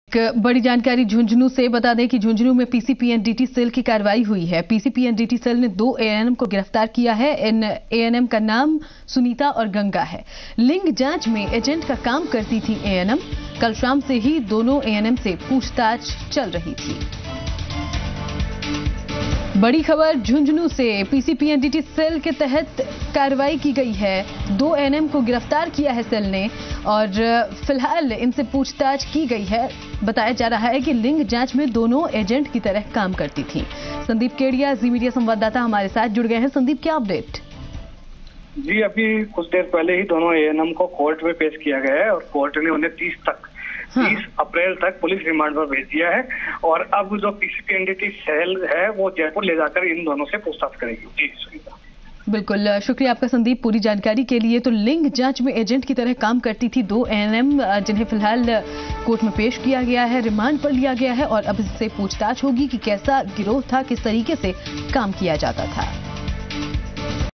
एक बड़ी जानकारी झुंझुनू से बता दें कि झुंझुनू में पीसीपीएनडीटी सेल की कार्रवाई हुई है। पीसीपीएनडीटी सेल ने 2 एएनएम को गिरफ्तार किया है। इन एएनएम का नाम सुनीता और गंगा है। लिंग जांच में एजेंट का काम करती थी एएनएम। कल शाम से ही दोनों एएनएम से पूछताछ चल रही थी। बड़ी खबर झुंझुनू से, पीसीपीएनडीटी सेल के तहत कार्रवाई की गई है। 2 एएनएम को गिरफ्तार किया है सेल ने और फिलहाल इनसे पूछताछ की गई है। बताया जा रहा है कि लिंग जांच में दोनों एजेंट की तरह काम करती थी। संदीप केडिया, जी मीडिया संवाददाता हमारे साथ जुड़ गए हैं। संदीप, क्या अपडेट? जी, अभी कुछ देर पहले ही दोनों एएनएम को कोर्ट में पेश किया गया है और कोर्ट ने उन्हें 30 अप्रैल तक पुलिस रिमांड पर भेज दिया है। और अब जो पीसीपीएनडीटी सेल है वो जयपुर ले जाकर इन दोनों से पूछताछ करेगी। जी सुनीता। बिल्कुल, शुक्रिया आपका संदीप पूरी जानकारी के लिए। तो लिंग जांच में एजेंट की तरह काम करती थी 2 एएनएम, जिन्हें फिलहाल कोर्ट में पेश किया गया है, रिमांड पर लिया गया है और अब इससे पूछताछ होगी कि कैसा गिरोह था, किस तरीके से काम किया जाता था।